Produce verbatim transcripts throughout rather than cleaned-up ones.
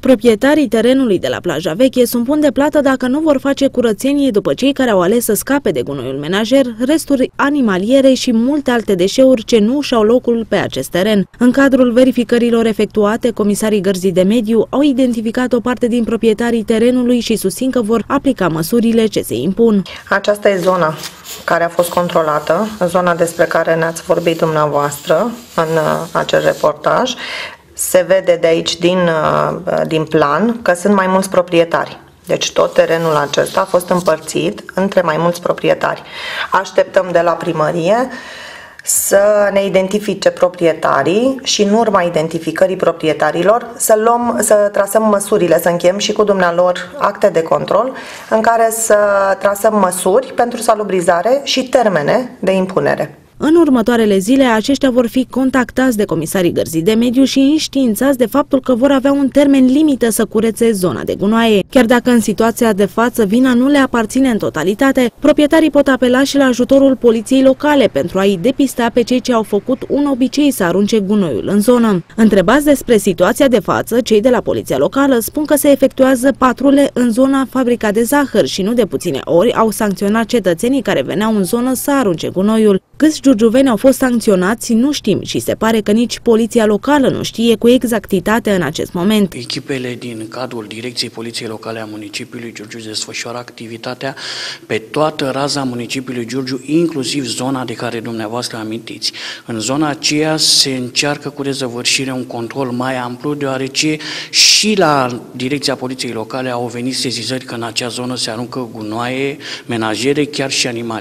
Proprietarii terenului de la plaja veche sunt puni de plată dacă nu vor face curățenie după cei care au ales să scape de gunoiul menajer, resturi animaliere și multe alte deșeuri ce nu și-au locul pe acest teren. În cadrul verificărilor efectuate, comisarii Gărzii de Mediu au identificat o parte din proprietarii terenului și susțin că vor aplica măsurile ce se impun. Aceasta e zona care a fost controlată, zona despre care ne-ați vorbit dumneavoastră în acel reportaj. Se vede de aici din, din plan că sunt mai mulți proprietari. Deci tot terenul acesta a fost împărțit între mai mulți proprietari. Așteptăm de la primărie să ne identifice proprietarii și în urma identificării proprietarilor să luăm, să trasăm măsurile, să încheiem și cu dumnealor acte de control în care să trasăm măsuri pentru salubrizare și termene de impunere. În următoarele zile, aceștia vor fi contactați de comisarii Gărzii de Mediu și înștiințați de faptul că vor avea un termen limită să curețe zona de gunoaie. Chiar dacă în situația de față vina nu le aparține în totalitate, proprietarii pot apela și la ajutorul poliției locale pentru a-i depista pe cei ce au făcut un obicei să arunce gunoiul în zonă. Întrebați despre situația de față, cei de la poliția locală spun că se efectuează patrule în zona Fabrica de Zahăr și nu de puține ori au sancționat cetățenii care veneau în zonă să arunce gunoiul. Câți giurgiuveni au fost sancționați, nu știm și se pare că nici poliția locală nu știe cu exactitate în acest moment. Echipele din cadrul Direcției Poliției Locale a municipiului Giurgiu desfășoară activitatea pe toată raza municipiului Giurgiu, inclusiv zona de care dumneavoastră amintiți. În zona aceea se încearcă cu dezăvârșire un control mai amplu, deoarece și la Direcția Poliției Locale au venit sesizări că în acea zonă se aruncă gunoaie menajere, chiar și animale.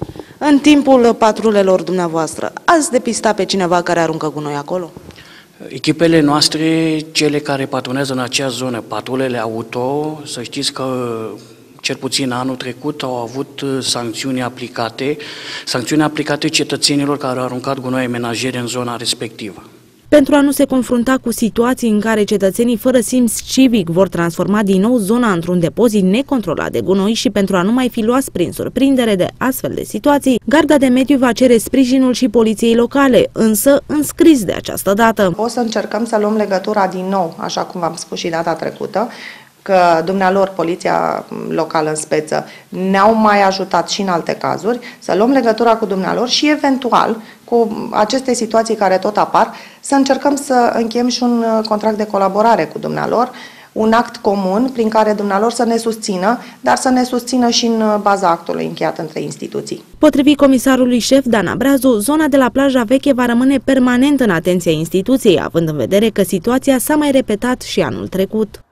În timpul patrulelor dumneavoastră, ați depistat pe cineva care aruncă gunoi acolo? Echipele noastre, cele care patronează în acea zonă, patrulele auto, să știți că cel puțin anul trecut au avut sancțiuni aplicate, sancțiuni aplicate cetățenilor care au aruncat gunoaie menajere în zona respectivă. Pentru a nu se confrunta cu situații în care cetățenii fără simț civic vor transforma din nou zona într-un depozit necontrolat de gunoi și pentru a nu mai fi luați prin surprindere de astfel de situații, Garda de Mediu va cere sprijinul și poliției locale, însă înscris de această dată. O să încercăm să luăm legătura din nou, așa cum v-am spus și data trecută, că dumnealor, poliția locală în speță, ne-au mai ajutat și în alte cazuri, să luăm legătura cu dumnealor și eventual cu aceste situații care tot apar, să încercăm să încheiem și un contract de colaborare cu dumnealor, un act comun prin care dumnealor să ne susțină, dar să ne susțină și în baza actului încheiat între instituții. Potrivit comisarului șef Dan Abrazu, zona de la plaja veche va rămâne permanent în atenția instituției, având în vedere că situația s-a mai repetat și anul trecut.